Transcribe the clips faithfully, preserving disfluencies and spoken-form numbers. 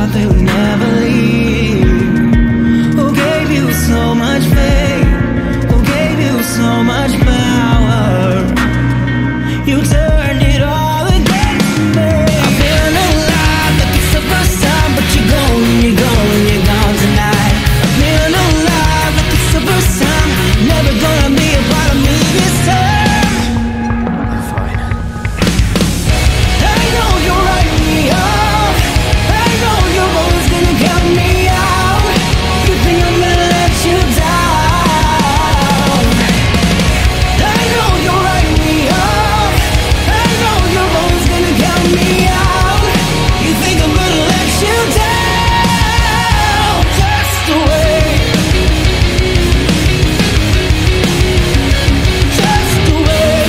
thought they would never leave? Who gave you so much faith? Who gave you so much power? You turned it all against me. I'm feeling alive like it's the first time, but you're gone, you're gone, you're gone tonight. I'm feeling alive like it's the first time. Never gonna be a part of me this time. I'm fine. I know you write me off. I know you're always gonna count me out. You think I'm gonna let you down. I know you write me off. I know you're always gonna count me out. You think I'm gonna let you down. Just the way, just the way.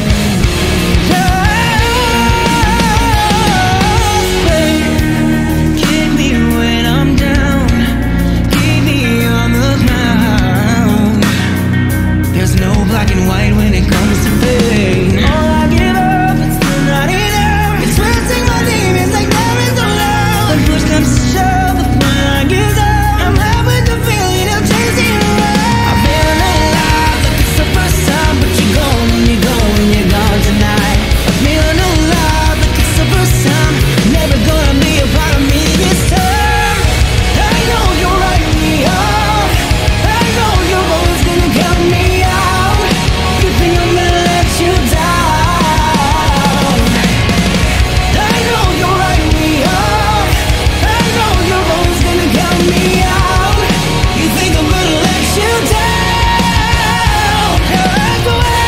Keep me when I'm down, keep me on the ground. There's no black and white when it comes to pain. All I give up, it's still not enough. It's twisting my demons like there is no love. When push comes to shove, the plan I give up. I'm left with the feeling of chasing around. I'm feeling alive like it's the first time, but you're gone, you're gone, you're gone tonight. I'm feeling alive like it's the first time. Never gonna be a part of me this time. I know you write me off. I know you're always gonna count me out. You think I'm gonna let you down. I know you write me off. I know you're always gonna count me out. You think I'm gonna let you down. Just the way.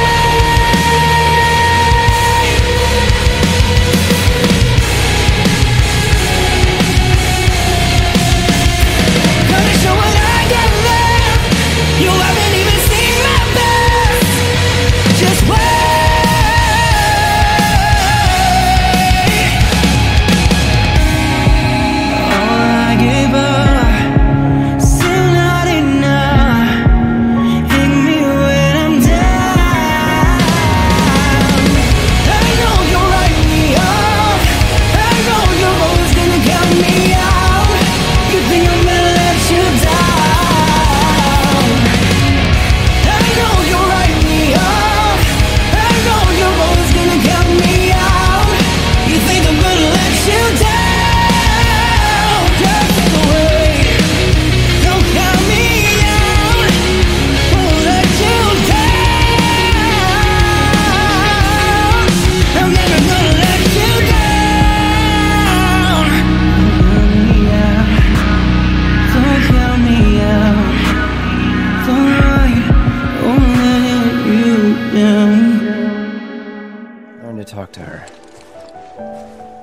Gonna show what I got left. You haven't even seen my best. Just wait. All I give up, still not enough. Hit me when I'm down. I know you write me off. I know you're always gonna count me out. You think I'm gonna let you down. I know you write me off. I know you're always gonna count me out. You think I'm gonna let you down. Just the way. Don't count me out. Won't let you down. I'm never gonna let you down. Don't count me out. Don't worry, won't let you down. Learn to talk to her.